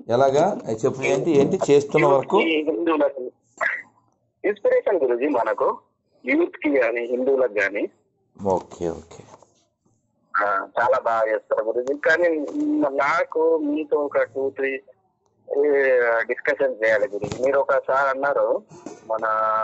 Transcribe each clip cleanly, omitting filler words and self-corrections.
ఎలాగా చెప్పు, ఏంటి ఏంటి చేస్తున్న వరకు హిందువులకు ఇన్స్పిరేషన్ గురుజీ, మనకు యూత్ కి కానీ హిందువులకు కానీ. ఓకే ఓకే, చాలా బాగా చేస్తారు గురుజీ. కానీ నాకు మీతో ఒక 2-3 డిస్కషన్ చేయాలి గురుజీ. మీరు ఒకసారి అన్నారు మన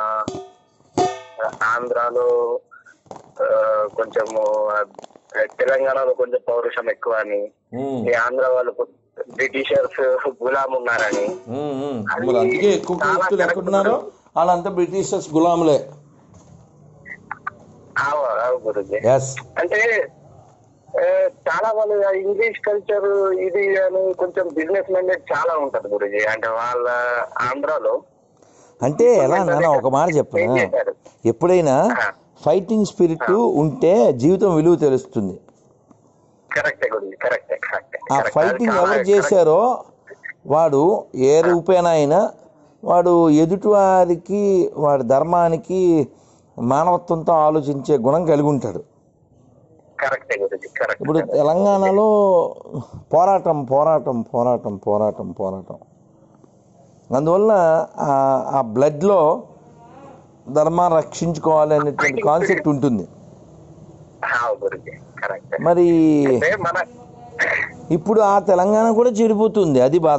ఆంధ్రాలో కొంచెము, తెలంగాణలో కొంచెం పౌరుషం ఎక్కువ అని, ఈ ఆంధ్ర వాళ్ళు బ్రిటిషర్స్ గులాం ఉన్నారని. అందుకే ఎక్కువ వ్యక్తులు ఎక్కడున్నారో వాళ్ళంతా బ్రిటిషర్స్ గులాములే. గురుజీ అంటే చాలా వాళ్ళు ఇంగ్లీష్ కల్చర్ ఇది అని కొంచెం బిజినెస్ మైండెడ్ చాలా ఉంటది గురుజీ. అంటే వాళ్ళ ఆంధ్రాలో అంటే ఎలా నాన్న ఒక మాట చెప్పనా, ఎప్పుడైనా ఫైటింగ్ స్పిరిట్ ఉంటే జీవితం విలువ తెలుస్తుంది. ఆ ఫైటింగ్ ఎవరు చేశారో వాడు ఏ రూపేణా అయినా వాడు ఎదుటి వారికి, వాడి ధర్మానికి, మానవత్వంతో ఆలోచించే గుణం కలిగి ఉంటాడు. ఇప్పుడు తెలంగాణలో పోరాటం పోరాటం పోరాటం పోరాటం పోరాటం, అందువల్ల ఆ బ్లడ్లో ధర్మాన్ని రక్షించుకోవాలి అనేటువంటి కాన్సెప్ట్ ఉంటుంది. మరి ఇప్పుడు ఆ తెలంగాణ కూడా చెడిపోతుంది, అది బాధ.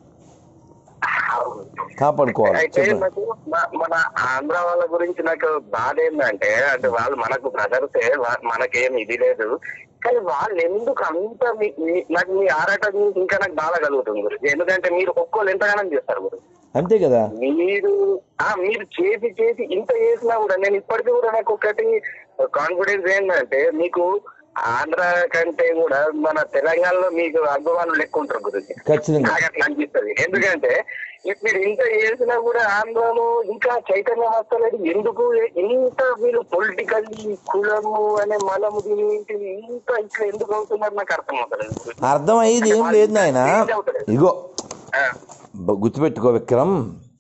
కాపాడుకోవాలి. మన ఆంధ్ర వాళ్ళ గురించి నాకు బాధ ఏంటంటే, అంటే వాళ్ళు మనకు బ్రదర్సే, మనకేం ఇది లేదు, కానీ వాళ్ళు ఎందుకు అంత నాకు మీ ఆరాటం ఇంకా నాకు బాధ కలుగుతుంది గురించి. ఎందుకంటే మీరు ఒక్కోళ్ళు ఎంతగానో చేస్తారు గురించి. అంతే కదా, మీరు చేసి చేసి ఇంత చేసినా కూడా నేను ఇప్పటికీ కూడా నాకు ఒకటి కాన్ఫిడెన్స్ ఏంటంటే, మీకు ఆంధ్ర కంటే కూడా మన తెలంగాణలో మీకు అభిమానులు లెక్క ఉంటారు గురించి. నాకు అట్లా అనిపిస్తుంది. ఎందుకంటే మీరు ఇంత చేసినా కూడా ఆంధ్రలో ఇంకా చైతన్యం వస్తలేదు. ఎందుకు ఇంత మీరు పొలిటికల్లీ కులము అనే మలము ఇంత ఇట్లా ఎందుకు అవుతున్నారు నాకు అర్థం అవుతలేదు. అర్థం అయ్యేది ఏం లేదు నాయన. ఇగో గుర్తుపెట్టుకో విక్రమ్,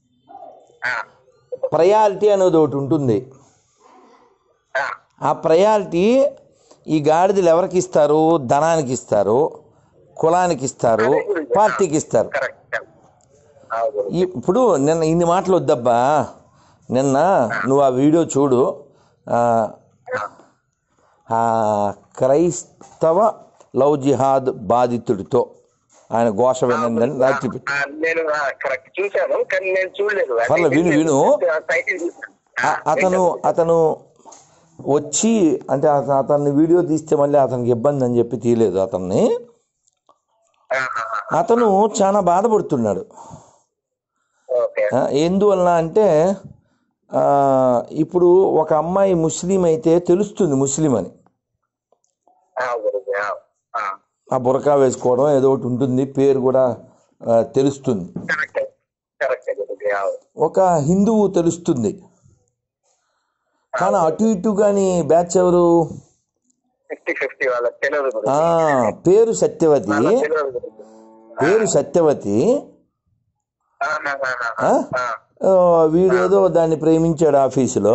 ప్రయారిటీ అనేది ఒకటి ఉంటుంది. ఆ ప్రయారిటీ ఈ గాడిదలు ఎవరికి ఇస్తారు? ధనానికి ఇస్తారు, కులానికి ఇస్తారు, పార్టీకి ఇస్తారు. ఇప్పుడు నిన్న ఇన్ని మాటలు వద్దబ్బా, నిన్న నువ్వు ఆ వీడియో చూడు, క్రైస్తవ లవ్ జిహాద్ బాధితుడితో ఆయన ఘోష వినందని రాత్రి విను విను. అతను వచ్చి అంటే అతన్ని వీడియో తీస్తే మళ్ళీ అతనికి ఇబ్బంది అని చెప్పి తీయలేదు అతన్ని. అతను చాలా బాధపడుతున్నాడు. ఎందువల్ల అంటే ఇప్పుడు ఒక అమ్మాయి ముస్లిం అయితే తెలుస్తుంది ముస్లిం అని, ఆ బురకా వేసుకోవడం ఏదో ఒకటి ఉంటుంది, పేరు కూడా తెలుస్తుంది. ఒక హిందువు తెలుస్తుంది, కానీ అటు ఇటు కానీ బ్యాచ్ ఎవరు? పేరు సత్యవతి. పేరు సత్యవతి. వీడేదో దాన్ని ప్రేమించాడు ఆఫీసులో,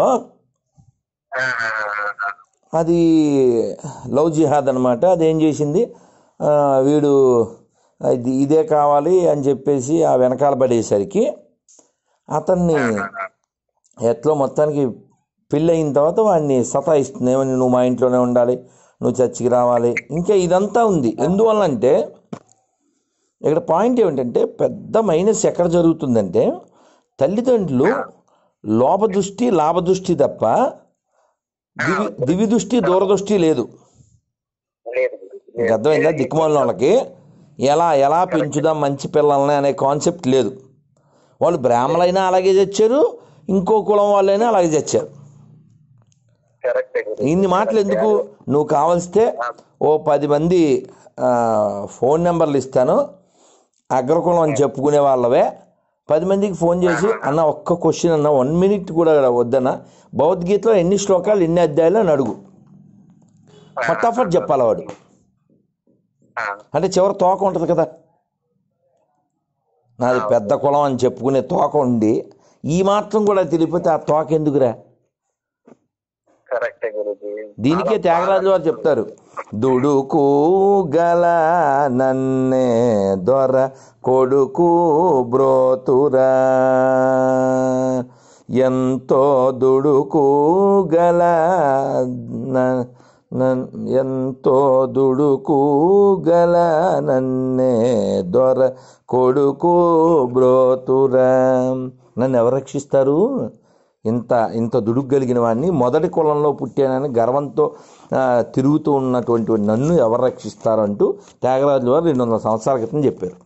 అది లవ్ జిహాద్ అనమాట. అదేం చేసింది, వీడు ఇదే కావాలి అని చెప్పేసి ఆ వెనకాల పడేసరికి అతన్ని ఎట్లో మొత్తానికి పెళ్ళి అయిన తర్వాత వాడిని సతాయిస్తుంది. ఏమని, నువ్వు మా ఇంట్లోనే ఉండాలి, నువ్వు చర్చికి రావాలి, ఇంకా ఇదంతా ఉంది. ఎందువల్లంటే ఇక్కడ పాయింట్ ఏమిటంటే, పెద్ద మైనస్ ఎక్కడ జరుగుతుందంటే, తల్లిదండ్రులు లోపదృష్టి లాభదృష్టి తప్ప దివి దృష్టి దూరదృష్టి లేదు. మీకు అర్థమైందా? దిక్కుమాలిన వాళ్ళకి ఎలా పెంచుదాం మంచి పిల్లల్ని అనే కాన్సెప్ట్ లేదు. వాళ్ళు బ్రాహ్మణులైనా అలాగే తెచ్చారు, ఇంకో కులం వాళ్ళైనా అలాగే తెచ్చారు. ఇన్ని మాటలు ఎందుకు? నువ్వు కావలిస్తే ఓ 10 మంది ఫోన్ నెంబర్లు ఇస్తాను, అగ్రకులం అని చెప్పుకునే వాళ్ళవే 10 మందికి ఫోన్ చేసి, అన్న ఒక్క క్వశ్చన్ అన్న 1 minute కూడా వద్దన్న, భగవద్గీతలో ఎన్ని శ్లోకాలు ఎన్ని అధ్యాయాలు అని అడుగు, ఫటాఫట్ చెప్పాలి వాడు. అంటే చివరి తోక ఉంటుంది కదా, నాది పెద్ద కులం అని చెప్పుకునే తోక ఉండి ఈ మాత్రం కూడా తెలియకపోతే ఆ తోక ఎందుకురా? దీనికే త్యాగరాజు వారు చెప్తారు, దుడుకు గల నన్నే దొర కొడుకు బ్రోతురా, ఎంతో దుడుకు గల ఎంతో దుడుకు గల నన్నే దొర కొడుకు బ్రోతురా. నన్ను ఎవరు రక్షిస్తారు? ఇంత దుడుకు కలిగిన వాడిని, మొదటి కులంలో పుట్టానని గర్వంతో తిరుగుతూ ఉన్నటువంటి నన్ను ఎవరు రక్షిస్తారంటూ త్యాగరాజుల వారు 200 సంవత్సరాల క్రితం చెప్పారు.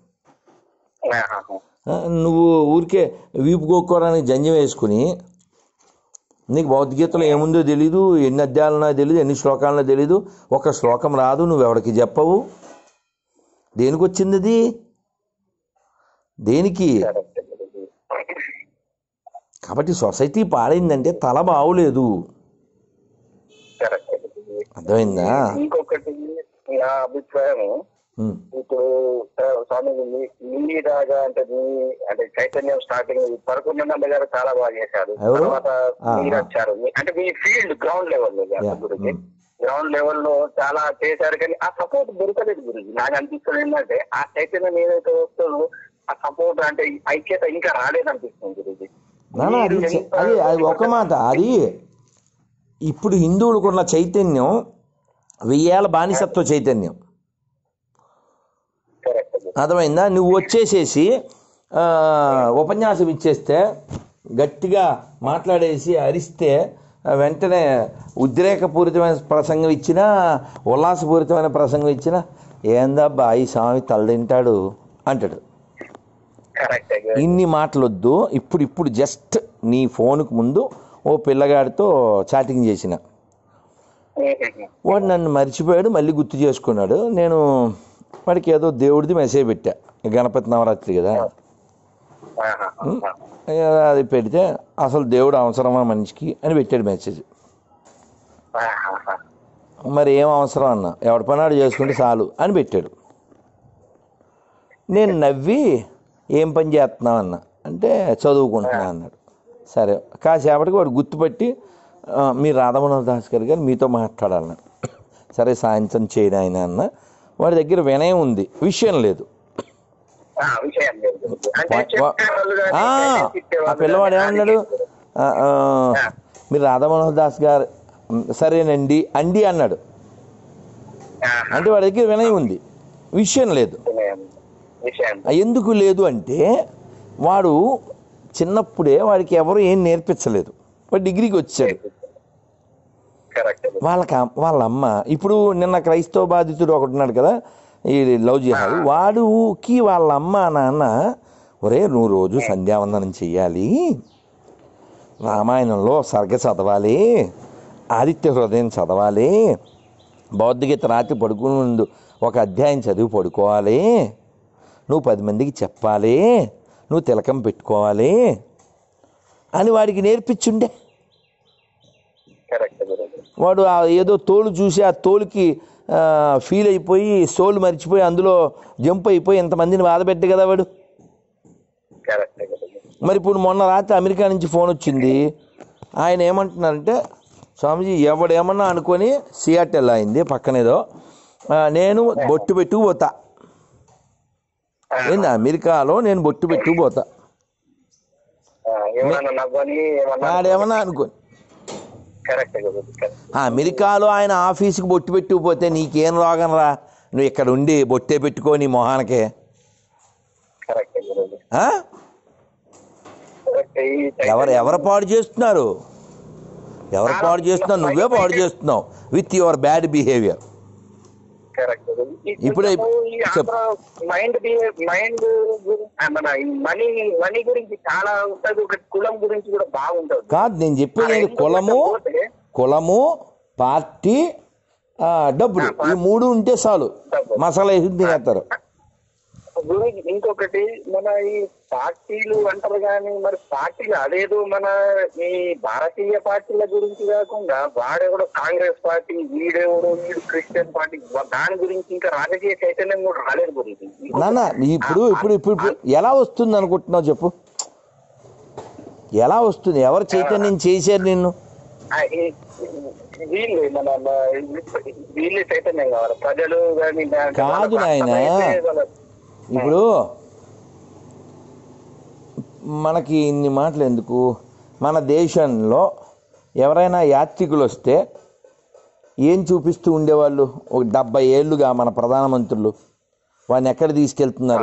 నువ్వు ఊరికే వీపు గోక్కోవడానికి జంజం వేసుకుని నీకు భగవద్గీతలో ఏముందో తెలీదు, ఎన్ని అధ్యాయాలనో తెలీదు, ఎన్ని శ్లోకాలనో తెలీదు, ఒక శ్లోకం రాదు, నువ్వెవడికి చెప్పవు. దేనికి వచ్చింది అది? దేనికి? కాబట్టి సొసైటీ పాడైందంటే తల బాగులేదు. అర్థమైందా? ఇంకొకటి నా అభిప్రాయం, ఇప్పుడు స్వామి మీలాగా అంటే చైతన్యం స్టార్టింగ్ పరకున్నంద గారు చాలా బాగా చేశారు. తర్వాత మీరు వచ్చారు, అంటే మీ ఫీల్డ్ గ్రౌండ్ లెవెల్ గురించి గ్రౌండ్ లెవెల్ లో చాలా చేశారు, కానీ ఆ సపోర్ట్ దొరకలేదు గురించి. నాకు అనిపిస్తుంది ఏంటంటే ఆ చైతన్యం ఏదైతే వస్తుందో ఆ సపోర్ట్ అంటే ఐక్యత ఇంకా రాలేదనిపిస్తుంది గురించి. అది ఒక మాట. అది ఇప్పుడు హిందువులకున్న చైతన్యం 1000 ఏళ్ల బానిసత్వ చైతన్యం. అర్థమైందా? నువ్వు వచ్చేసేసి ఉపన్యాసం ఇచ్చేస్తే, గట్టిగా మాట్లాడేసి అరిస్తే, వెంటనే ఉద్రేకపూరితమైన ప్రసంగం ఇచ్చినా, ఉల్లాసపూరితమైన ప్రసంగం ఇచ్చినా, ఏందబ్బా ఈ స్వామి తలదింటాడు అంటాడు. ఇన్ని మాటలొద్దు. ఇప్పుడు జస్ట్ నీ ఫోన్కు ముందు ఓ పిల్లగాడితో చాటింగ్ చేసిన, వాడు నన్ను మర్చిపోయాడు, మళ్ళీ గుర్తు చేసుకున్నాడు. నేను వాడికి ఏదో దేవుడిది మెసేజ్ పెట్టా, గణపతి నవరాత్రి కదా, అది పెడితే అసలు దేవుడు అవసరమా మనిషికి అని పెట్టాడు మెసేజ్. మరి ఏం అవసరం అన్న, ఎవడి పనాడు చేసుకుంటే చాలు అని పెట్టాడు. నేను నవ్వి ఏం పని చేస్తున్నావు అన్న, అంటే చదువుకుంటున్నా అన్నాడు. సరే, కాసేపటికి వాడు గుర్తుపట్టి మీరు రాధామోహన్ దాస్ గారు మీతో మాట్లాడాలన్నాడు. సరే సాయంత్రం చేయను ఆయన అన్న. వాడి దగ్గర వినయం ఉంది, విషయం లేదు. ఆ పిల్లవాడు ఏమన్నాడు, మీరు రాధామోహన్ దాస్ గారు సరేనండి అండి అన్నాడు. అంటే వాడి దగ్గర వినయం ఉంది, విషయం లేదు. ఎందుకు లేదు అంటే వాడు చిన్నప్పుడే వాడికి ఎవరు ఏం నేర్పించలేదు. వాడు డిగ్రీకి వచ్చాడు. వాళ్ళ అమ్మ, ఇప్పుడు నిన్న క్రైస్తవ బాధితుడు ఒకటి ఉన్నాడు కదా ఈ లవ్ జిహాద్, వాడుకి వాళ్ళ అమ్మ నాన్న, ఒరే నువ్వు రోజు సంధ్యావందనం చెయ్యాలి, రామాయణంలో సర్గ చదవాలి, ఆదిత్య హృదయం చదవాలి, భగవద్గీత రాత్రి పడుకునే ముందు ఒక అధ్యాయం చదివి పడుకోవాలి, నువ్వు 10 మందికి చెప్పాలి, నువ్వు తిలకం పెట్టుకోవాలి అని వాడికి నేర్పించుండే. వాడు ఏదో తోలు చూసి ఆ తోలుకి ఫీల్ అయిపోయి సోలు మర్చిపోయి అందులో జంప్ అయిపోయి ఎంతమందిని బాధపెట్టు కదా వాడు. మరి ఇప్పుడు మొన్న రాత్రి అమెరికా నుంచి ఫోన్ వచ్చింది. ఆయన ఏమంటున్నారంటే, స్వామిజీ ఎవడేమన్నా అనుకొని సియాటెల్ అయింది పక్కనేదో, నేను బొట్టు పెట్టుకుపోతా, ఏంది అమెరికాలో నేను బొట్టు పెట్టుకుపోతా, ఆడేమన్నా అనుకోని. అమెరికాలో ఆయన ఆఫీస్కి బొట్టు పెట్టుకుపోతే నీకేం రోగం రా, నువ్వు ఇక్కడ ఉండి బొట్టే పెట్టుకో నీ మొహానికే. ఎవరు పాడు చేస్తున్నారు? ఎవరు పాడు చేస్తున్నావు? నువ్వే పాడు చేస్తున్నావు విత్ యువర్ బ్యాడ్ బిహేవియర్. ఇప్పుడే మైండ్ మనీ గురించి చాలా ఉంటుంది, ఒక కులం గురించి కూడా బాగుంటుంది. కాదు నేను చెప్పేది, కులము పార్టీ డబ్బులు, ఈ 3 ఉంటే చాలు, మసాలా వేసి తినేస్తారు. ఇంకొకటి మన ఈ పార్టీలు అంటారు కానీ, మరి పార్టీలు అదేదో మన ఈ భారతీయ పార్టీల గురించి కాకుండా వాడెవడో కాంగ్రెస్ పార్టీ, వీడు క్రిస్టియన్ పార్టీ, దాని గురించి ఇంకా రాజకీయ చైతన్యం కూడా రాలేదు గురించి. నాన్న ఇప్పుడు ఇప్పుడు ఇప్పుడు ఎలా వస్తుంది అనుకుంటున్నావు చెప్పు? ఎలా వస్తుంది? ఎవరు చైతన్యం చేశారు నిన్ను? వీళ్ళు మన వీళ్ళు చైతన్యం కావాలి ప్రజలు కానీ కాదు నాయన, ఇప్పుడు మనకి ఇన్ని మాటలు ఎందుకు? మన దేశంలో ఎవరైనా యాత్రికులు వస్తే ఏం చూపిస్తూ ఉండేవాళ్ళు? ఒక 70 ఏళ్ళుగా మన ప్రధానమంత్రులు వాడిని ఎక్కడ తీసుకెళ్తున్నారు?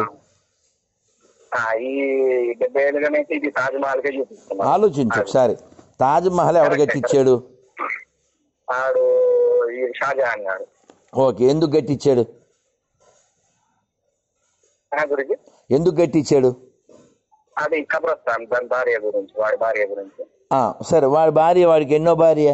ఈ 70 ఏళ్ళుగానే ఇది తాజ్మహల్కే చూపిస్తున్నారు. ఆలోచించు ఒకసారి. తాజ్మహల్ ఎవరు కట్టించాడు? ఆడు ఈ షాజహాన్ గారు. ఓకే, ఎందుకు కట్టించాడు? గురించి ఎందుకు కట్టించాడు? అది కబ్రస్థాన్, దాని భార్య గురించి, వాడి భార్య గురించి. సరే, వాడి భార్య, వాడికి ఎన్నో భార్య?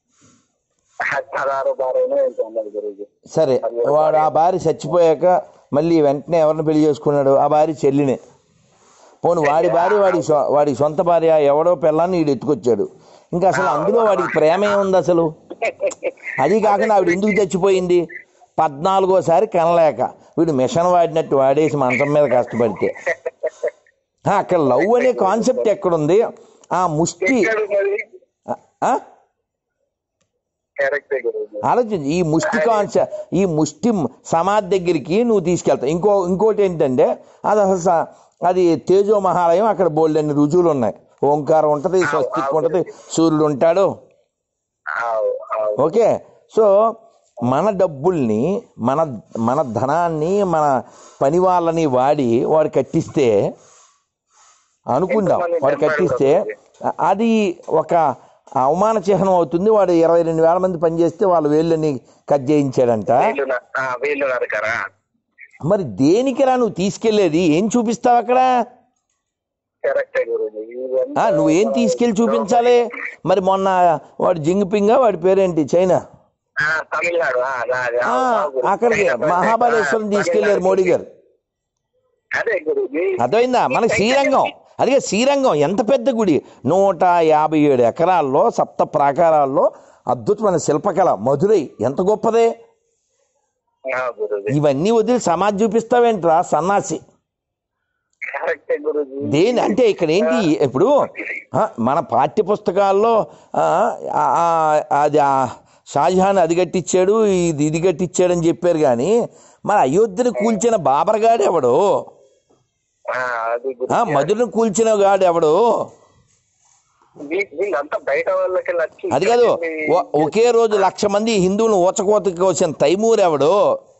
16 భార్యనో ఏంటో అన్నది గురించి. సరే, వాడు ఆ భార్య చచ్చిపోయాక మళ్ళీ వెంటనే ఎవరిని పెళ్లి చేసుకున్నాడు? ఆ భార్య చెల్లినే. పోను వాడి భార్య వాడి సొంత భార్య ఎవడో పిల్లాన్ని వీడు ఎత్తుకొచ్చాడు. ఇంకా అసలు అందులో వాడికి ప్రేమ ఏముంది అసలు? అది కాకుండా ఆవిడ ఎందుకు చచ్చిపోయింది? 14వ కనలేక వీడు మిషన్ వాడినట్టు వాడేసి మంచం మీద కష్టపడితే. అక్కడ లవ్ అనే కాన్సెప్ట్ ఎక్కడుంది? ఆ ముష్టి ఆలోచించి ఈ ముష్టి సమాధి దగ్గరికి నువ్వు తీసుకెళ్తావు. ఇంకోటి ఏంటంటే అది తేజో మహాలయం. అక్కడ బోల్డన్ని రుజువులు ఉన్నాయి. ఓంకారం ఉంటుంది, స్వస్తిక్ ఉంటుంది, సూర్యుడు ఉంటాడు. ఓకే, సో మన డబ్బుల్ని, మన ధనాన్ని, మన పని వాళ్ళని వాడు కట్టిస్తే అనుకుందాం, వాడు కట్టిస్తే అది ఒక అవమాన చిహ్నం అవుతుంది. వాడు 22,000 మంది పనిచేస్తే వాళ్ళ వేళ్ళని కట్ చేయించాడంట. మరి దేనికిరా నువ్వు తీసుకెళ్లేది? ఏం చూపిస్తావు అక్కడ? నువ్వేం తీసుకెళ్లి చూపించాలి? మరి మొన్న వాడు జింగ్పింగ్, వాడి పేరేంటి, చైనా, అక్కడికి మహాబలేశ్వరం తీసుకెళ్లారు మోడీ గారు. అర్థమైందా? మనకి శ్రీరంగం, అదిగే శ్రీరంగం ఎంత పెద్ద గుడి, 157 ఎకరాల్లో 7 ప్రాకారాల్లో అద్భుతమైన శిల్పకళ. మధురై ఎంత గొప్పదే. ఇవన్నీ వదిలి సమాజ్ చూపిస్తావేంట్రా సన్నాసి? దేని అంటే ఇక్కడ ఏంటి? ఇప్పుడు మన పాఠ్య పుస్తకాల్లో అది షాజహాన్ అది కట్టించాడు, ఇది కట్టించాడు అని చెప్పారు. కానీ మన అయోధ్యను కూల్చిన బాబర్ గాడు ఎవడు? మధురను కూల్చిన గాడు ఎవడు? అది కాదు, ఒకే రోజు 1,00,000 మంది హిందువులను ఊచకోతకి వచ్చిన తైమూర్ ఎవడు?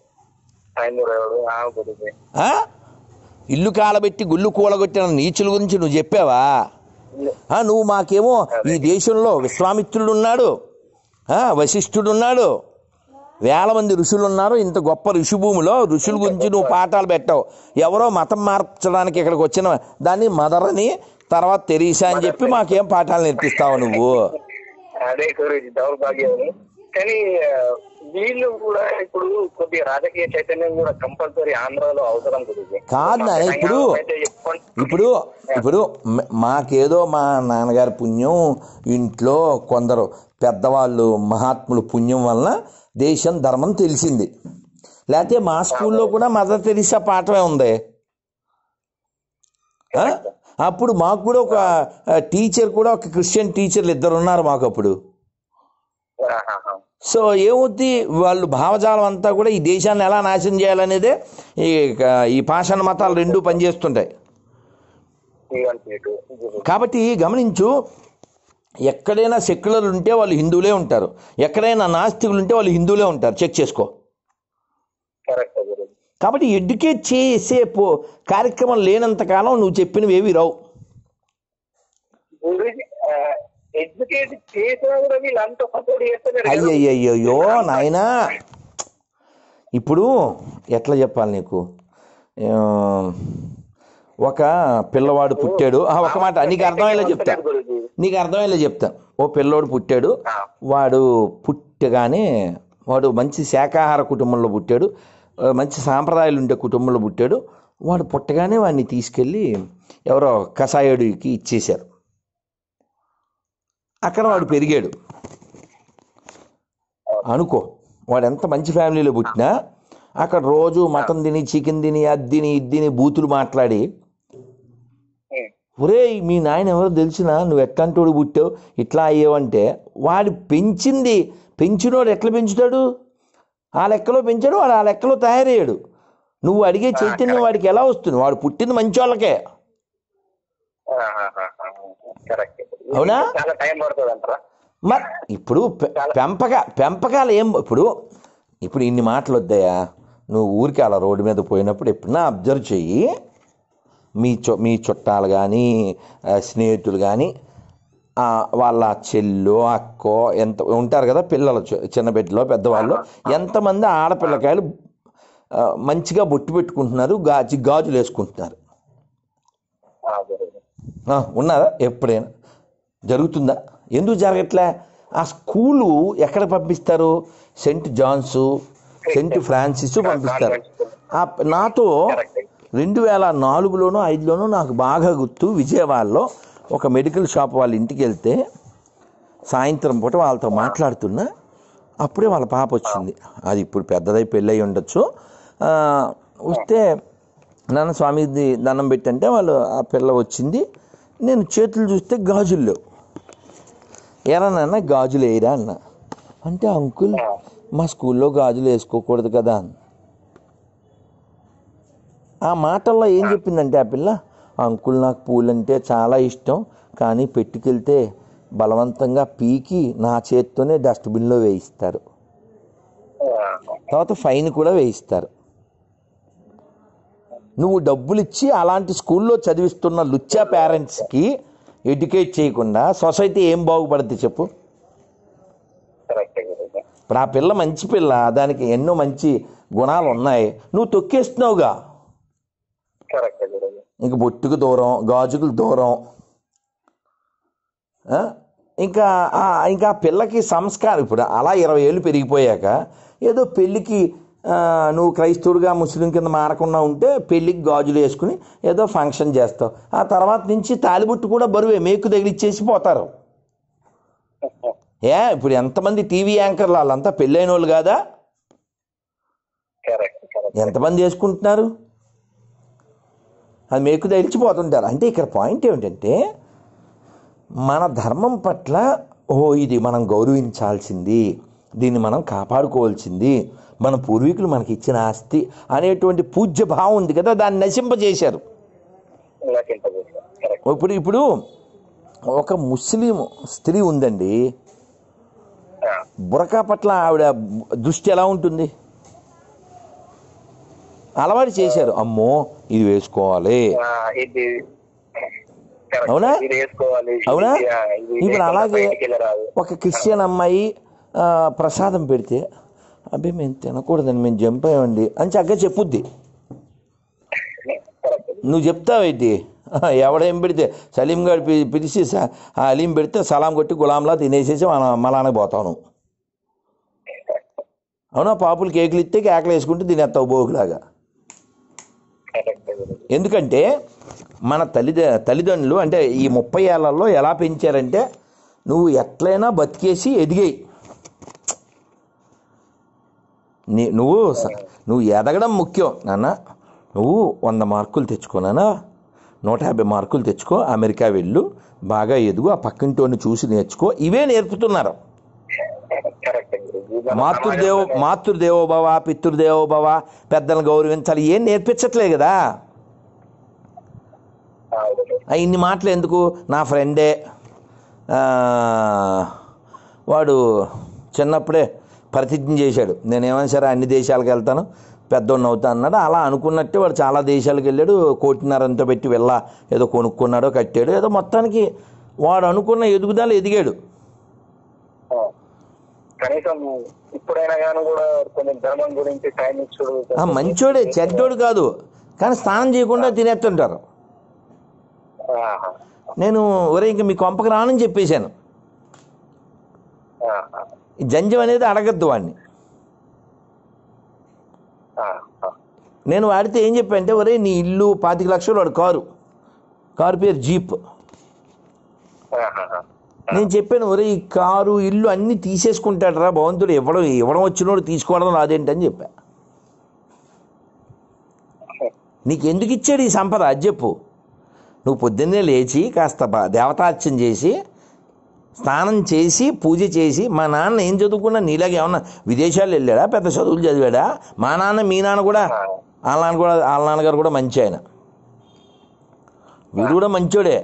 ఇల్లు కాలబెట్టి గుళ్ళు కూలగొట్టిన నీచుల గురించి నువ్వు చెప్పావా? నువ్వు మాకేమో ఈ దేశంలో విశ్వామిత్రుడు ఉన్నాడు, వశిష్ఠుడు ఉన్నాడు, 1000 మంది ఋషులు ఉన్నారు. ఇంత గొప్ప ఋషిభూమిలో ఋషుల గురించి నువ్వు పాఠాలు పెట్టావు. ఎవరో మతం మార్చడానికి ఇక్కడికి వచ్చిన దాన్ని మదర్ అని, తర్వాత తెరీసా అని చెప్పి మాకేం పాఠాలు నేర్పిస్తావు నువ్వు? అదే దౌర్భాగ్యం. కానీ వీళ్ళు కూడా ఇప్పుడు కొద్దిగా రాజకీయ చైతన్యం కూడా కంపల్సరీ ఆంధ్రాలో అవసరం గురించి కాదు. ఇప్పుడు మాకేదో మా నాన్నగారి పుణ్యం, ఇంట్లో కొందరు పెద్దవాళ్ళు మహాత్ములు పుణ్యం వలన దేశం ధర్మం తెలిసింది. లేకపోతే మా స్కూల్లో కూడా మదర్ తెరీసా పాఠమే ఉంది. అప్పుడు మాకు కూడా ఒక టీచర్, కూడా ఒక క్రిస్టియన్ టీచర్లు 2 ఉన్నారు మాకు అప్పుడు. సో ఏమవుద్ది, వాళ్ళు భావజాలం అంతా కూడా ఈ దేశాన్ని ఎలా నాశనం చేయాలనేదే ఈ పాషాణ మతాలు 2 పనిచేస్తుంటాయి. కాబట్టి గమనించు, ఎక్కడైనా సెక్యులర్ ఉంటే వాళ్ళు హిందువులే ఉంటారు, ఎక్కడైనా నాస్తికులు ఉంటే వాళ్ళు హిందువులే ఉంటారు. చెక్ చేసుకో. కాబట్టి ఎడ్యుకేట్ చేసే కార్యక్రమం లేనంత కాలం నువ్వు చెప్పినవి ఏవి రావు. అయ్యయ్యో నాయనా, ఇప్పుడు ఎట్లా చెప్పాలి నీకు? ఒక పిల్లవాడు పుట్టాడు. ఒక మాట నీకు అర్థమయ్యేలా చెప్తా. ఓ పిల్లోడు పుట్టాడు. వాడు పుట్టగానే వాడు మంచి శాకాహార కుటుంబంలో పుట్టాడు, మంచి సాంప్రదాయాలు ఉండే కుటుంబంలో పుట్టాడు. వాడు పుట్టగానే వాడిని తీసుకెళ్ళి ఎవరో కషాయుడికి ఇచ్చేశారు. అక్కడ వాడు పెరిగాడు అనుకో. వాడు ఎంత మంచి ఫ్యామిలీలో పుట్టినా అక్కడ రోజు మటన్ తిని, చికెన్ తిని, అద్దిని ఇద్దిని బూతులు మాట్లాడి, ఒరే మీ నాయన ఎవరో తెలిసినా, నువ్వు ఎట్లాంటోడు పుట్టావు, ఇట్లా అయ్యావంటే వాడు పెంచింది పెంచినోడు ఎట్లా పెంచుతాడు? ఆ లెక్కలో పెంచాడు, వాడు ఆ లెక్కలో తయారయ్యాడు. నువ్వు అడిగే చైతన్యం వాడికి ఎలా వస్తుంది? వాడు పుట్టింది మంచి వాళ్ళకే. అవునా? చాలా టైం పడుతుంది అంటారా? మరి ఇప్పుడు పెంపకాలు ఏం ఇప్పుడు ఇన్ని మాటలు వద్దాయా? నువ్వు ఊరికి అలా రోడ్డు మీద పోయినప్పుడు ఎప్పుడన్నా అబ్జర్వ్ చెయ్యి. మీ చుట్టాలు కానీ స్నేహితులు కానీ వాళ్ళ చెల్లో అక్కో ఎంత ఉంటారు కదా, పిల్లలు చిన్న బిడ్డలో పెద్దవాళ్ళు, ఎంతమంది ఆడపిల్లకాయలు మంచిగా బొట్టు పెట్టుకుంటున్నారు, గాజులు వేసుకుంటున్నారు? ఉన్నారా? ఎప్పుడైనా జరుగుతుందా? ఎందుకు జరగట్లే? ఆ స్కూలు ఎక్కడ పంపిస్తారు? సెయింట్ జాన్స్, సెయింట్ ఫ్రాన్సిస్ పంపిస్తారు. నాతో 2004లోనో 2005లోనో నాకు బాగా గుర్తు, విజయవాడలో ఒక మెడికల్ షాప్ వాళ్ళ ఇంటికి వెళ్తే సాయంత్రం పూట వాళ్ళతో మాట్లాడుతున్నా, అప్పుడే వాళ్ళ పాప వచ్చింది. అది ఇప్పుడు పెద్దదై పెళ్ళయి ఉండొచ్చు. వస్తే నాన్న స్వామిది దండం పెట్టంటే వాళ్ళు ఆ పిల్ల వచ్చింది. నేను చేతులు చూస్తే గాజులు లేవు. ఎరా నాన్న గాజులు వేయరా అన్న. అంటే అంకుల్ మా స్కూల్లో గాజులు వేసుకోకూడదు కదా అన్న. ఆ మాటల్లో ఏం చెప్పిందంటే ఆ పిల్ల, అంకుల్ నాకు పూలంటే చాలా ఇష్టం, కానీ పెట్టుకెళ్తే బలవంతంగా పీకి నా చేత్తోనే డస్ట్బిన్లో వేయిస్తారు, తర్వాత ఫైన్ కూడా వేయిస్తారు. నువ్వు డబ్బులు ఇచ్చి అలాంటి స్కూల్లో చదివిస్తున్న లుచ్చా పేరెంట్స్కి ఎడ్యుకేట్ చేయకుండా సొసైటీ ఏం బాగుపడుతుంది చెప్పు? ఇప్పుడు ఆ పిల్ల మంచి పిల్ల, దానికి ఎన్నో మంచి గుణాలు ఉన్నాయి, నువ్వు తొక్కేస్తున్నావుగా. ఇంక బొట్టుకు దూరం, గాజుకు దూరం. ఇంకా ఇంకా పిల్లకి సంస్కారం. ఇప్పుడు అలా 20 ఏళ్ళు పెరిగిపోయాక ఏదో పెళ్ళికి నువ్వు క్రైస్తవుడిగా ముస్లిం కింద మారకుండా ఉంటే పెళ్ళికి గాజులు వేసుకుని ఏదో ఫంక్షన్ చేస్తావు. ఆ తర్వాత నుంచి తాలిబొట్టు కూడా బరువే, మేకు తగిలిచ్చేసి పోతారు. ఇప్పుడు ఎంతమంది టీవీ యాంకర్లు వాళ్ళంతా పెళ్ళైన వాళ్ళు కాదా? ఎంతమంది వేసుకుంటున్నారు? అది మేకు తగిలిచిపోతుంటారు. అంటే ఇక్కడ పాయింట్ ఏమిటంటే, మన ధర్మం పట్ల ఇది మనం గౌరవించాల్సింది, దీన్ని మనం కాపాడుకోవాల్సింది, మన పూర్వీకులు మనకి ఇచ్చిన ఆస్తి అనేటువంటి పూజ్య భావం ఉంది కదా, దాన్ని నశింపజేశారు. ఇప్పుడు ఒక ముస్లిం స్త్రీ ఉందండి, బురకా పట్ల ఆవిడ దృష్టి ఎలా ఉంటుంది? అలవాటు చేశారు, అమ్మో ఇది వేసుకోవాలి. అవునా? అవునా? ఇప్పుడు అలాగే ఒక క్రిస్టియన్ అమ్మాయి ప్రసాదం పెడితే, అబ్బే మేము తినకూడదని మేము జంప్ అయ్యండి అని చక్కగా చెప్పుద్ది. నువ్వు చెప్తావేంటి? ఎవడేం పెడితే సలీం గారు పిలిచి అలీం పెడితే సలాం కొట్టి గులాంలా తినేసేసి మలానికి పోతావు. అవునా? పాపులు కేకులు ఇస్తే కేకలు వేసుకుంటూ తినేస్తావు బోగులాగా. ఎందుకంటే మన తల్లిదండ్రులు అంటే ఈ 30 ఏళ్లలో ఎలా పెంచారంటే, నువ్వు ఎట్లయినా బతికేసి ఎదిగాయి. నువ్వు ఎదగడం ముఖ్యం నాన్న. నువ్వు 100 మార్కులు తెచ్చుకో నాన్న, 150 మార్కులు తెచ్చుకో, అమెరికా వెళ్ళు, బాగా ఎదుగు, ఆ పక్కింటోని చూసి నేర్చుకో, ఇవే నేర్పుతున్నారు. మాతృదేవోభవ, పితృదేవోభవ, పెద్దలను గౌరవించాలి, ఏం నేర్పించట్లే కదా. ఇన్ని మాటలు ఎందుకు? నా ఫ్రెండే వాడు చిన్నప్పుడే ప్రతిజ్ఞ చేశాడు, నేనేమైనా సరే అన్ని దేశాలకు వెళ్తాను, పెద్దోడిని అవుతా అన్నాడు. అలా అనుకున్నట్టే వాడు చాలా దేశాలకు వెళ్ళాడు, 1.5 పెట్టి వెళ్ళ ఏదో కొనుక్కున్నాడో కట్టాడు, ఏదో మొత్తానికి వాడు అనుకున్న ఎదుగుదల ఎదిగాడు. కనీసం ఇప్పుడైనా కానీ కూడా కొంచెం ధర్మం గురించి టైం ఇచ్చుడు. మంచోడే, చెడ్డోడు కాదు, కానీ స్నానం చేయకుండా తినేస్తుంటారు. నేను ఇంక మీ కొంపకి రానని చెప్పేశాను. జంజం అనేది అడగద్దు వాడిని. నేను వాడితే ఏం చెప్పానంటే, నీ ఇల్లు 25 లక్షలు, వాడు కారు పేరు జీప్. నేను చెప్పాను, ఈ కారు ఇల్లు అన్నీ తీసేసుకుంటాడు రా భగవంతుడు, ఇవ్వడం వచ్చినోడు తీసుకోవడం రాదేంటని చెప్పా. నీకు ఎందుకు ఇచ్చాడు ఈ సంపద అది చెప్పు. నువ్వు పొద్దున్నే లేచి కాస్త దేవతార్చన చేసి స్నానం చేసి పూజ చేసి, మా నాన్న ఏం చదువుకున్నా నీలాగా ఏమన్నా విదేశాలు వెళ్ళాడా, పెద్ద చదువులు చదివాడా? మా నాన్న మీ నాన్న కూడా వాళ్ళ నాన్నగారు కూడా మంచి ఆయన, వీడు కూడా మంచోడే.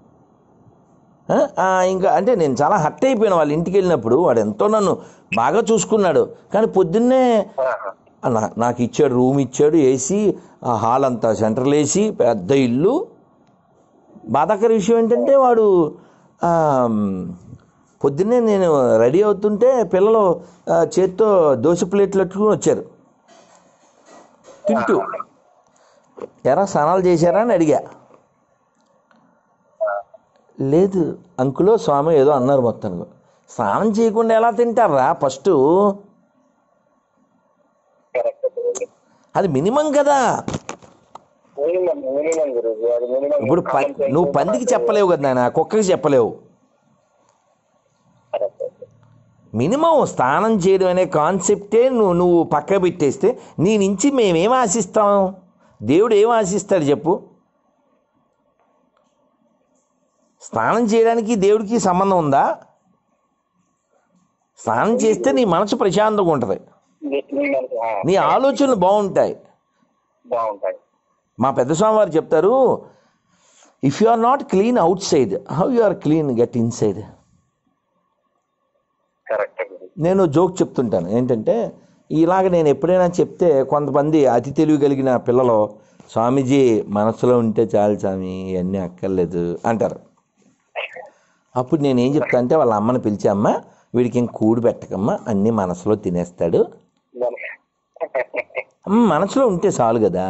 ఇంకా అంటే నేను చాలా హర్ట్ అయిపోయాను వాళ్ళ ఇంటికి వెళ్ళినప్పుడు. వాడు ఎంతో నన్ను బాగా చూసుకున్నాడు, కానీ పొద్దున్నే నాకు ఇచ్చాడు, రూమ్ ఇచ్చాడు, ఏసీ, ఆ హాల్ అంతా సెంట్రల్ ఏసీ, పెద్ద ఇల్లు. బాధాకర విషయం ఏంటంటే వాడు పొద్దున్నే నేను రెడీ అవుతుంటే పిల్లలు చేత్తో దోశ ప్లేట్లు పెట్టుకుని వచ్చారు తింటూ. ఎరా స్నానాలు చేశారా అని అడిగా. లేదు అంకులో స్వామి ఏదో అన్నారు మొత్తానికి. స్నానం చేయకుండా ఎలా తింటారా? ఫస్ట్ అది మినిమం కదా. ఇప్పుడు నువ్వు పందికి చెప్పలేవు కదా నాయన, కుక్కకి చెప్పలేవు. మినిమం స్నానం చేయడం అనే కాన్సెప్టే నువ్వు పక్క పెట్టేస్తే నీ నుంచి మేమేం ఆశిస్తాం? దేవుడు ఏం ఆశిస్తాడు చెప్పు? స్నానం చేయడానికి దేవుడికి సంబంధం ఉందా? స్నానం చేస్తే నీ మనసు ప్రశాంతంగా ఉంటుంది, నీ ఆలోచనలు బాగుంటాయి. మా పెద్ద స్వామి వారు చెప్తారు, if you are not clean outside, how you are clean get inside. నేను జోక్ చెప్తుంటాను ఏంటంటే, ఇలాగ నేను ఎప్పుడైనా చెప్తే కొంతమంది అతి తెలివి కలిగిన పిల్లలు, స్వామీజీ మనసులో ఉంటే చాలు స్వామి, ఇవన్నీ అక్కర్లేదు అంటారు. అప్పుడు నేనేం చెప్తా అంటే, వాళ్ళ అమ్మని పిలిచి, అమ్మ వీడికి ఇంక కూడు పెట్టకమ్మా, అన్నీ మనసులో తినేస్తాడు, మనసులో ఉంటే చాలు కదా.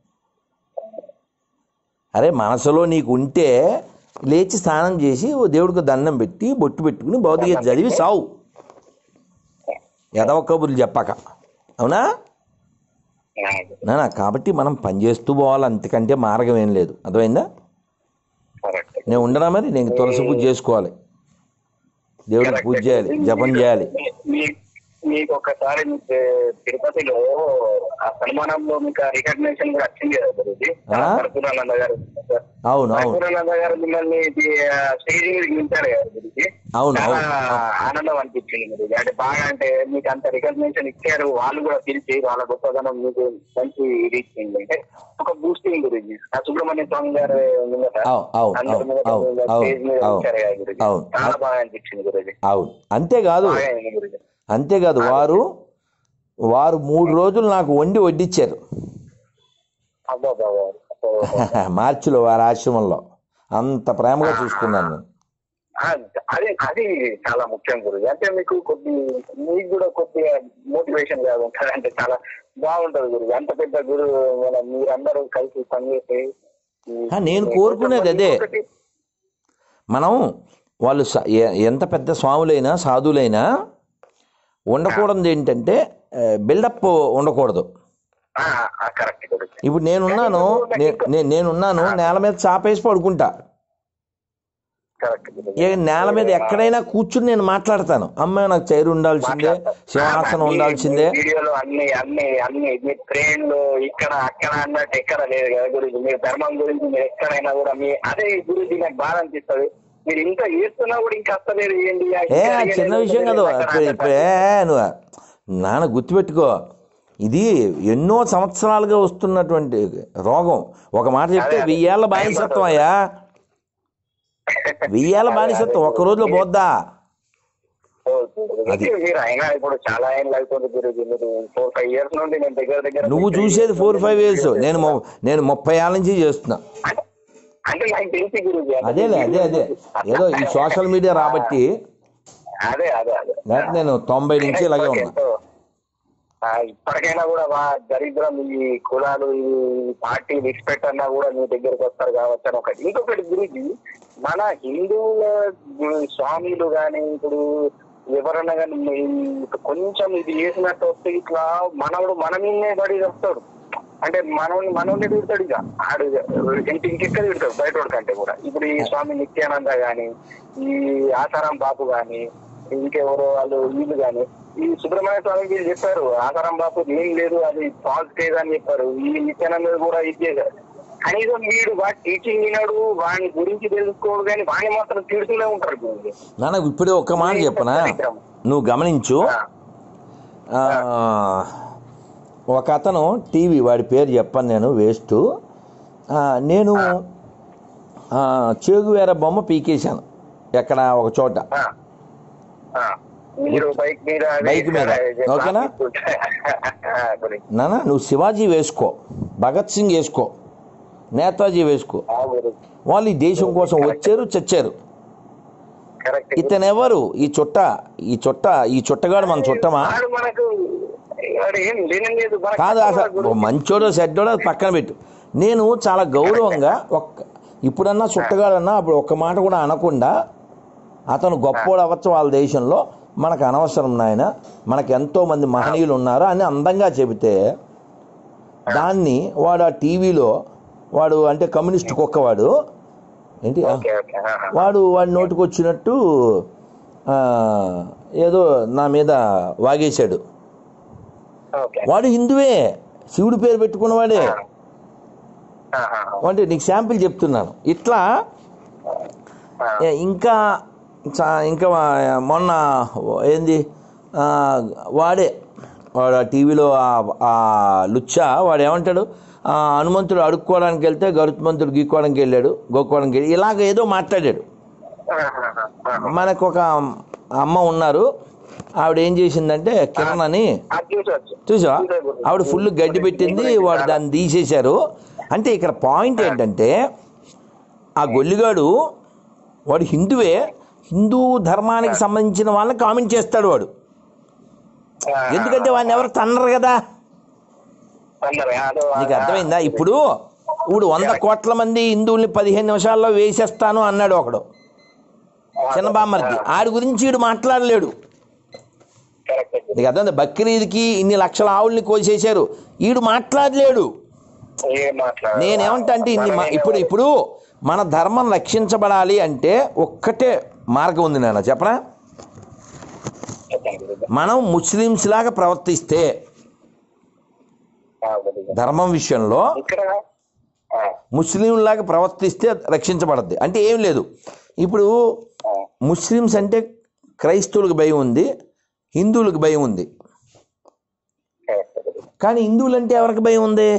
అరే మనసులో నీకు ఉంటే లేచి స్నానం చేసి ఓ దేవుడికి దండం పెట్టి బొట్టు పెట్టుకుని భౌతిక చదివి సావు, ఎదవ కబుర్లు చెప్పాక. అవునా నానా? కాబట్టి మనం పనిచేస్తూ పోవాలి, అంతకంటే మార్గం ఏం లేదు. అర్థమైందా? నేను ఉండనా మరి? నేను తులసి పూజ చేసుకోవాలి, దేవుడికి పూజ చేయాలి, జపం చేయాలి. మీకు ఒకసారి తిరుపతిలో ఆ సన్మానంలో మీకు రికగ్నేషన్ కూడా వచ్చింది కదా గురుజీ, కర్పూరానంద గారు. అవును కర్పూరానంద గారు మిమ్మల్ని స్టేజ్ మీద నిలిచారు కదా గురుజీ. చాలా ఆనందం అనిపించింది గురుజీ. అంటే బాగా, అంటే మీకు అంత రికగ్నేషన్ ఇచ్చారు, వాళ్ళు కూడా పిలిచి వాళ్ళ గొప్పదనం మీకు మంచి ఇది ఇచ్చింది. అంటే ఒక బూస్టింగ్ గురుజీ. ఆ సుబ్రహ్మణ్య స్వామి గారు అందరి మీద స్టేజ్ మీద ఇచ్చారు కదా గురుజీ, చాలా బాగా అనిపించింది గురుజీ. అవును, అంతేకాదు వారు 3 రోజులు నాకు వడ్డిచ్చారు మార్చిలో వారి ఆశ్రమంలో. అంత ప్రేమగా చూసుకున్నాను. అది చాలా ముఖ్యం గురుజీ. అంటే మీకు కూడా కొద్దిగా మోటివేషన్ గా ఉంటుంది, అంటే చాలా బాగుంటది గురుజీ. అంత పెద్ద గురువు మీరందరూ కలిసి పనిచేసి. నేను కోరుకునేది అదే, మనం వాళ్ళు ఎంత పెద్ద స్వాములైనా సాధువులైనా ఉండకూడదు ఏంటంటే బిల్డప్ ఉండకూడదు. ఇప్పుడు నేనున్నాను నేల మీద చాపేసి పడుకుంటా, నేల మీద ఎక్కడైనా కూర్చుని నేను మాట్లాడతాను. అమ్మాయి నాకు చైర్ ఉండాల్సిందే, సింహాసనం ఉండాల్సిందే. వీడియోలో అన్ని ట్రైన్లు ఇక్కడ అక్కడ అన్నట్టు ఎక్కడ లేదు కదా గురించి. మీరు ధర్మం గురించి మీరు ఎక్కడైనా కూడా అదే గురించి నాకు బాగా అనిపిస్తుంది. మీరు ఇంకా చేస్తున్నా కూడా ఇంకా వస్తలేదు ఏంటి? చిన్న విషయం కదా. ఇప్పుడే నువ్వు నాన్న గుర్తుపెట్టుకో, ఇది ఎన్నో సంవత్సరాలుగా వస్తున్నటువంటి రోగం. ఒక మాట చెప్తే 1000 ఏళ్ల బానిసత్వం అయ్యా, 1000 ఏళ్ల బానిసత్వం ఒక్క రోజులో పోద్దా? మీరు అయినా ఇప్పుడు చాలా ఏళ్ళు అవుతుంది గురించి. మీరు 4-5 years నుండి నేను దగ్గర నువ్వు చూసేది 4-5 years, నేను 30 ఏళ్ళ నుంచి చేస్తున్నా. అంటే నాకు తెలిసి గురించి అదే ఏదో ఈ సోషల్ మీడియా రాబట్టి అదే నేను 90 నుంచి ఇలాగే ఉన్నా. ఇప్పటికైనా కూడా దరిద్రం, ఈ కులాలు, ఈ పార్టీ విడిచిపెట్టి అన్నా కూడా మీ దగ్గరకు వస్తారు కావచ్చు అని ఒకటి. ఇంకొకటి గురించి, మన హిందువుల స్వామిలు కానీ ఇప్పుడు ఎవరన్నా కానీ కొంచెం ఇది చేసినట్టు వస్తే ఇట్లా మన మీదనే పడి వస్తాడు. అంటే మనోడిని తిడతాడు, ఇక ఆడు ఇంకెక్కడ తిడతాడు బయట కంటే కూడా. ఇప్పుడు ఈ స్వామి నిత్యానంద గాని, ఈ ఆసారాం బాపు గాని, ఇంకెవరో వీళ్ళు గాని, ఈ సుబ్రహ్మణ్య స్వామి వీళ్ళు చెప్పారు ఆసారాం బాపు ఏం లేదు, అది ఫాల్స్ కేజ్ అని చెప్పారు. ఈ నిత్యానంద కూడా ఇది చేశారు. కనీసం వీడు వాడి టీచింగ్ వినడు, వాని గురించి తెలుసుకోడు, కానీ వాడిని మాత్రం తిడుతూనే ఉంటారు గురుజీ. నాన్న ఇప్పుడు ఒక మాట చెప్పనా, నువ్వు గమనించు. ఒక అతను టీవీ, వాడి పేరు చెప్పను నేను, వేస్ట్. నేను చేగువేర బొమ్మ పీకేశాను ఎక్కడ ఒక చోట, బైక్ మీద. ఓకేనా నాన్న, నువ్వు శివాజీ వేసుకో, భగత్ సింగ్ వేసుకో, నేతాజీ వేసుకో, వాళ్ళు ఈ దేశం కోసం వచ్చారు, చచ్చారు. ఇతనెవరు? ఈ చుట్టగాడు మన చుట్టమా కాదు. అసలు మంచోడో చెడ్డోడో పక్కన పెట్టు. నేను చాలా గౌరవంగా ఇప్పుడన్నా చుట్టగాడన్నా అప్పుడు ఒక్క మాట కూడా అనకుండా, అతను గొప్పోడు అవ్వచ్చు వాళ్ళ దేశంలో, మనకు అనవసరం నాయన, మనకు ఎంతో మంది మహనీయులు ఉన్నారు అని అందంగా చెబితే, దాన్ని వాడు ఆ టీవీలో, వాడు అంటే కమ్యూనిస్ట్ కుక్కవాడు ఏంటి, వాడి నోటికి వచ్చినట్టు ఏదో నా మీద వాగేశాడు. వాడు హిందువే, శివుడి పేరు పెట్టుకున్నవాడే. అంటే నీకు శాంపిల్ చెప్తున్నాను. ఇట్లా ఇంకా మొన్న ఏంది, వాడు ఆ టీవీలో ఆ లుచ్చా వాడు ఏమంటాడు, హనుమంతుడు అడుక్కోవడానికి వెళ్తే గరుత్మంతుడు గీక్కోవడానికి వెళ్ళాడు, గోక్కోవడానికి వెళ్ళి ఇలాగ ఏదో మాట్లాడాడు. మనకు ఒక అమ్మ ఉన్నారు, ఆవిడ ఏం చేసిందంటే కిరణ్ అని, చూసా, ఆవిడ ఫుల్ గడ్డి పెట్టింది, వాడు దాన్ని తీసేశారు. అంటే ఇక్కడ పాయింట్ ఏంటంటే, ఆ గొల్లిగాడు వాడు హిందువే, హిందూ ధర్మానికి సంబంధించిన వాళ్ళని కామెంట్ చేస్తాడు వాడు. ఎందుకంటే వాడిని ఎవరు తన్నరు కదా. నీకు అర్థమైందా? ఇప్పుడు 100 కోట్ల మంది హిందువుల్ని 15 నిమిషాల్లో వేసేస్తాను అన్నాడు ఒకడు, చిన్నబామ్మర్ది. ఆడి గురించి వీడు మాట్లాడలేడు. నీకు అర్థమైందా? బక్రీద్కి ఇన్ని లక్షల ఆవుల్ని కోసేశారు, వీడు మాట్లాడలేడు. నేనేమంటా అంటే ఇప్పుడు మన ధర్మం రక్షించబడాలి అంటే ఒక్కటే మార్గం ఉంది నాన్న, చెప్పనా? మనం ముస్లిమ్స్ లాగా ప్రవర్తిస్తే ధర్మం విషయంలో ముస్లింలాగా ప్రవర్తిస్తే రక్షించబడద్ది. అంటే ఏం లేదు, ఇప్పుడు ముస్లిమ్స్ అంటే క్రైస్తవులకు భయం ఉంది, హిందువులకు భయం ఉంది. కానీ హిందువులు అంటే ఎవరికి భయం ఉంది?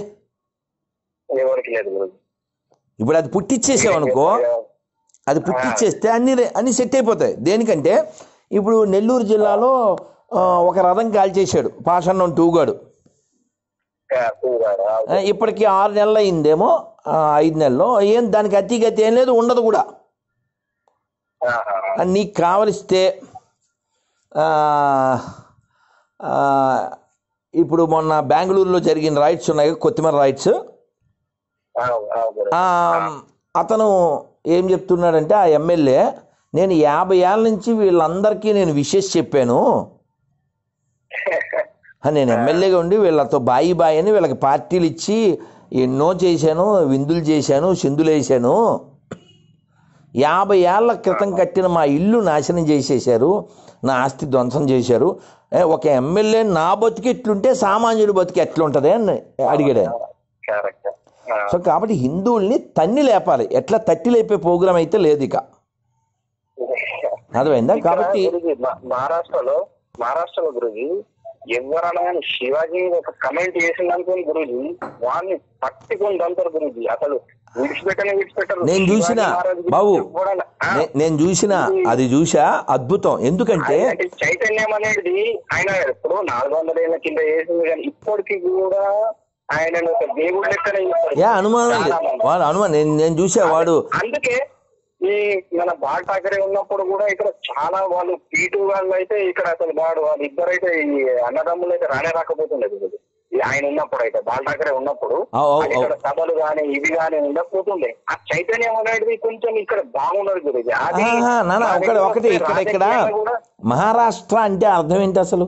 ఇప్పుడు అది పుట్టించేసావనుకో, అది పుట్టించేస్తే అన్ని సెట్ అయిపోతాయి. దేనికంటే ఇప్పుడు నెల్లూరు జిల్లాలో ఒక రథం కాల్చేశాడు పాషన్నం 2 గాడు. ఇప్పటికి 6 నెలలు అయిందేమో, 5 నెలల్లో. ఏం దానికి అతిగతి ఏం లేదు, ఉండదు కూడా. నీకు కావలిస్తే ఇప్పుడు మొన్న బెంగళూరులో జరిగిన రైట్స్ ఉన్నాయి, కొత్తిమీర రైట్స్. అతను ఏం చెప్తున్నాడంటే, ఆ ఎమ్మెల్యే, నేను 50 ఏళ్ళ నుంచి వీళ్ళందరికీ నేను విషెస్ చెప్పాను, నేను ఎమ్మెల్యేగా ఉండి వీళ్ళతో బాయి అని వీళ్ళకి పార్టీలు ఇచ్చి ఎన్నో చేశాను, విందులు చేశాను, సిందులు వేసాను. 50 ఏళ్ల క్రితం కట్టిన మా ఇల్లు నాశనం చేసేశారు, నా ఆస్తి ధ్వంసం చేశారు. ఒక ఎమ్మెల్యే నా బతికి ఎట్లుంటే సామాన్యుడి బతికి ఎట్లుంటుంది అని అడిగాడు. సో కాబట్టి హిందువుల్ని తన్ని లేపాలి, ఎట్లా తట్టి లేపే ప్రోగ్రామ్ అయితే లేదు ఇక. అర్థమైందా? కాబట్టి మహారాష్ట్రలో గురుజీ ఎవరైనా శివాజీ ఒక కమెంట్ చేసిందనుకోని గురుజీ వాళ్ళని పట్టుకొని దంతారు గురుజీ. అసలు విడిచిపెట్టరు. నేను చూసిన బాబు, నేను చూసిన అది చూసా, అద్భుతం. ఎందుకంటే చైతన్యం అనేది ఆయన ఎప్పుడో 400 ఏళ్ల కింద చేసింది, కానీ ఇప్పటికి కూడా ఆయన ఒక దేవుడు లెక్కనే అనుమానం నేను చూసా వాడు. అందుకే ఈ మన బాల్ ఠాకరే ఉన్నప్పుడు కూడా ఇక్కడ చాలా వాళ్ళు పీటు వాళ్ళు అయితే ఇక్కడ అసలు వాళ్ళు ఇద్దరైతే ఈ అన్నదమ్ములు అయితే రానే రాకపోతుండేది ఆయన ఉన్నప్పుడు. అయితే బాల్ ఠాకరే ఉన్నప్పుడు ఇక్కడ సభలు గాని ఇవి గాని ఉండకపోతుండే. ఆ చైతన్యం అనేది కొంచెం ఇక్కడ బాగున్నది గురించి. ఒకటి ఇక్కడ మహారాష్ట్ర అంటే అర్థం ఏంటి అసలు?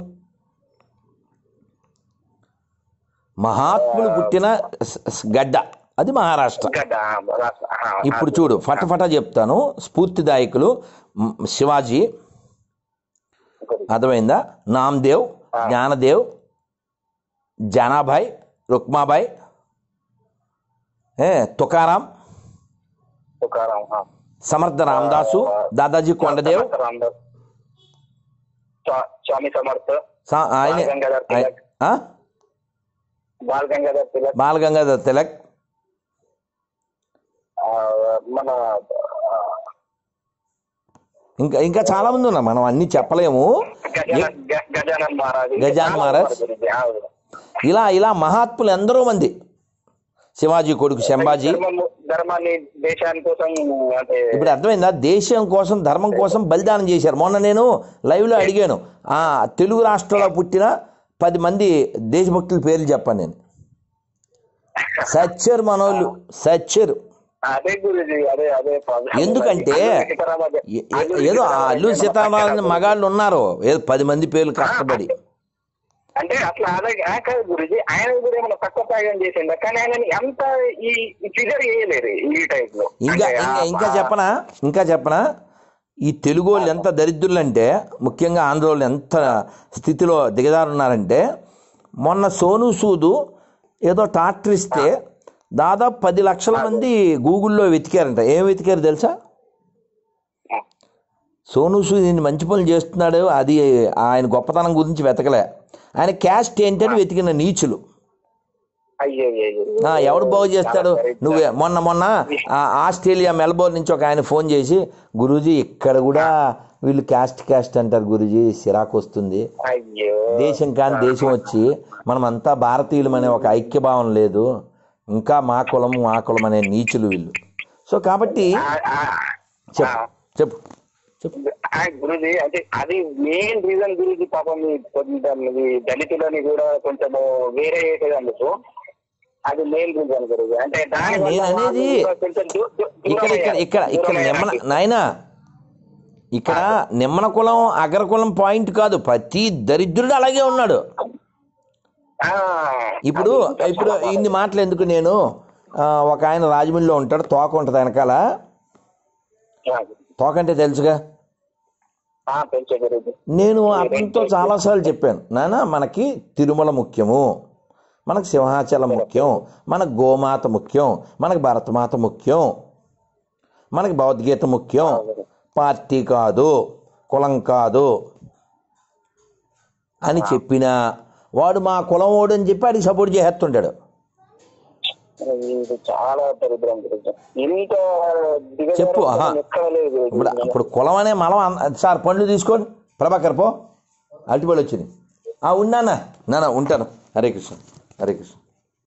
మహాత్ములు పుట్టిన గడ్డ, అది మహారాష్ట్ర. ఇప్పుడు చూడు, ఫటఫట చెప్తాను. స్ఫూర్తిదాయకులు శివాజీ, అర్థమైందా? నామ్దేవ్, జ్ఞానదేవ్, జానాభాయ్, రుక్మాబాయ్, తుకారాం, తుకారాం, సమర్థ రామదాసు, దాదాజీ కొండదేవ్, రామదాస్, స్వామి సమర్థ, ఆయన గంగాధర్ తిలక్, బాల్ గంగాధర్ తిలక్, మన ఇంకా ఇంకా చాలా మంది ఉన్నారు, మనం అన్ని చెప్పలేము. గజానన్ మహారాజ్, ఇలా ఇలా మహాత్ములు ఎందరో మంది, శివాజీ కొడుకు శంభాజీ. ధర్మాన్ని దేశాని కోసం, ఇప్పుడు అర్థమైందా, దేశం కోసం ధర్మం కోసం బలిదానం చేశారు. మొన్న నేను లైవ్లో అడిగాను, తెలుగు రాష్ట్రంలో పుట్టిన 10 మంది దేశభక్తుల పేర్లు చెప్పాను నేను. సచ్చరు మనోళ్ళు, సచ్చరు. ఎందుకంటే ఏదో అల్లూరి సీతారామరాజు మగాళ్ళు ఉన్నారు, ఏదో 10 మంది పేర్లు కష్టపడి. అంటే అట్లా అదే కాదు గురుజీ, ఆయన కూడా ఏమైనా తక్కువ త్యాగం చేసిందా, కానీ ఆయన ఎంత ఈ ఫిగర్ చేయలేరు ఈ టైప్ లో. ఇంకా చెప్పనా ఈ తెలుగు వాళ్ళు ఎంత దరిద్రులు అంటే, ముఖ్యంగా ఆంధ్ర వాళ్ళు ఎంత స్థితిలో దిగజారున్నారంటే, మొన్న సోను సూదు ఏదో ట్రాక్టర్ ఇస్తే దాదాపు 10 లక్షల మంది గూగుల్లో వెతికారంట. ఏం వెతికారు తెలుసా? సోను సూద్ ఇన్ని మంచి పనులు చేస్తున్నాడు, అది ఆయన గొప్పతనం గురించి వెతకలే, ఆయన క్యాస్ట్ ఏంటని వెతికిన నీచులు. ఎవడు బాగు చేస్తాడు? నువ్వే మొన్న ఆస్ట్రేలియా మెల్బోర్న్ నుంచి ఒక ఆయన ఫోన్ చేసి, గురూజీ ఇక్కడ కూడా వీళ్ళు క్యాస్ట్ అంటారు గురూజీ, సిరాకు వస్తుంది, దేశం కాని దేశం వచ్చి మనమంతా భారతీయులం అనే ఒక ఐక్యభావం లేదు, ఇంకా మా కులం అనే నీచులు వీళ్ళు. సో కాబట్టి చెప్పు గురుజీ, అంటే అది మెయిన్ రీజన్ గురించి పాపం దళితులని కూడా కొంచెం వేరే చేసేదందుకు అది మెయిన్ రీజన్ గురుజీ. అంటే అనేది ఇక్కడ నాయనా, ఇక్కడ నిమ్మన కులం అగ్రకులం పాయింట్ కాదు, ప్రతి దరిద్రుడు అలాగే ఉన్నాడు. ఇప్పుడు ఇన్ని మాటలు ఎందుకు, నేను ఒక ఆయన రాజమండ్రిలో ఉంటాడు, తోక ఉంటుంది వెనకాల, తోక అంటే తెలుసుగా. నేను అతనితో చాలాసార్లు చెప్పాను, నాన్న మనకి తిరుమల ముఖ్యము, మనకు సింహాచలం ముఖ్యం, మనకు గోమాత ముఖ్యం, మనకు భరతమాత ముఖ్యం, మనకి భగవద్గీత ముఖ్యం, పార్టీ కాదు, కులం కాదు అని చెప్పినా వాడు మా కులం ఓడు అని చెప్పి వాడికి సపోర్ట్ చేస్తుంటాడు. చెప్పు ఇప్పుడు కులం అనే మలం. సార్ పండ్లు తీసుకోండి, ప్రభాకర్ పో, అరటిపళ్ళు వచ్చింది. ఉన్నానా నాన్న, ఉంటాను. హరే కృష్ణ, హరే కృష్ణ.